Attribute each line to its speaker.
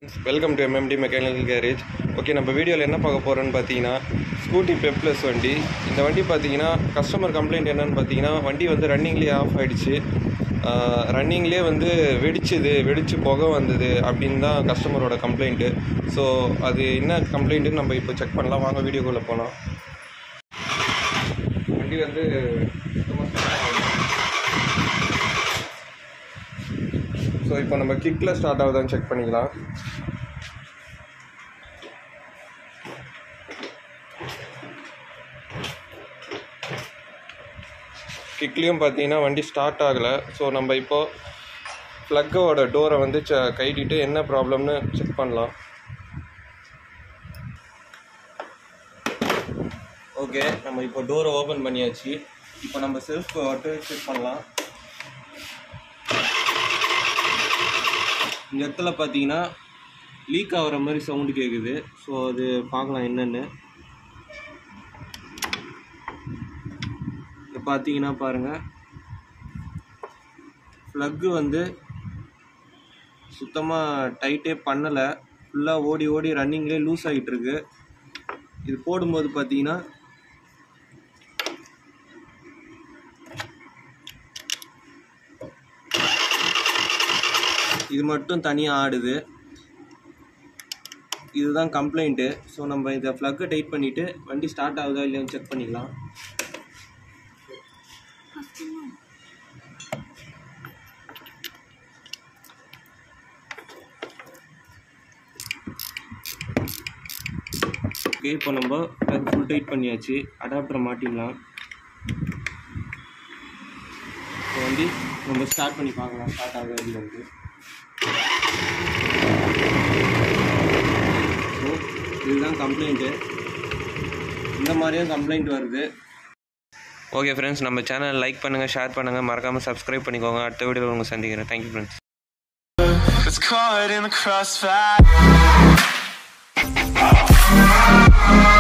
Speaker 1: Welcome to MMD mechanical garage. Okay, நம்ம வீடியோவில் என்ன பார்க்க போகிறோன்னு பார்த்தீங்கன்னா ஸ்கூட்டி பெப்ளஸ் வண்டி. இந்த வண்டி பார்த்தீங்கன்னா கஸ்டமர் கம்ப்ளைண்ட் என்னென்னு பார்த்தீங்கன்னா வண்டி வந்து ரன்னிங்லேயே ஆஃப் ஆகிடுச்சு, ரன்னிங்லேயே வந்து வெடிச்சு புகை வந்தது அப்படின்னு தான் கஸ்டமரோட கம்ப்ளைண்ட்டு. ஸோ அது என்ன கம்ப்ளைண்ட்டுன்னு நம்ம இப்போ செக் பண்ணலாம். வாங்க வீடியோக்குள்ளே போகலாம். வண்டி வந்து ஸோ இப்போ நம்ம கிக்கில் ஸ்டார்ட் ஆகுதான்னு செக் பண்ணிக்கலாம். கிக்லேயும் பார்த்தீங்கன்னா வண்டி ஸ்டார்ட் ஆகலை. ஸோ நம்ம இப்போது ப்ளக்கோட டோரை வந்து கைட்டிட்டு என்ன ப்ராப்ளம்னு செக் பண்ணலாம். ஓகே, நம்ம இப்போ டோரை ஓப்பன் பண்ணியாச்சு. இப்போ நம்ம செல்ஃப் வாட்டு செக் பண்ணலாம். இந்த இடத்துல பார்த்தீங்கன்னா லீக் ஆகிற மாதிரி சவுண்டு கேட்குது. ஸோ அது பார்க்கலாம் என்னென்னு. இப்போ பார்த்தீங்கன்னா பாருங்கள், ப்ளக்கு வந்து சுத்தமாக டைட்டே பண்ணலை, ஃபுல்லாக ஓடி ரன்னிங்லேயே லூஸ் ஆகிட்டுருக்கு. இது போடும்போது பார்த்தீங்கன்னா இது மட்டும் தனியாக ஆடுது. இதுதான் கம்ப்ளைண்ட்டு. ஸோ நம்ம இதை ப்ளக்கை டைட் பண்ணிவிட்டு வண்டி ஸ்டார்ட் ஆகுதா இல்லையான்னு செக் பண்ணிக்கலாம். ஓகே, இப்போ நம்ம ப்ளக் ஃபுல் டைட் பண்ணியாச்சு. அடாப்டரை மாட்டிடலாம். இப்போ வண்டி நம்ம ஸ்டார்ட் பண்ணி பார்க்கலாம் ஸ்டார்ட் ஆகுதா இல்லையான்ட்டு. ஸோ இதுதான் கம்ப்ளைண்ட்டு. இந்த மாதிரியும் கம்ப்ளைண்ட் வருது. ஓகே ஃப்ரெண்ட்ஸ், நம்ம சேனல் லைக் பண்ணுங்கள், ஷேர் பண்ணுங்கள், மறக்காமல் சப்ஸ்கிரைப் பண்ணிக்கோங்க. அடுத்த வீடியோவில் உங்களை சந்திக்கிறேன். Thank you friends.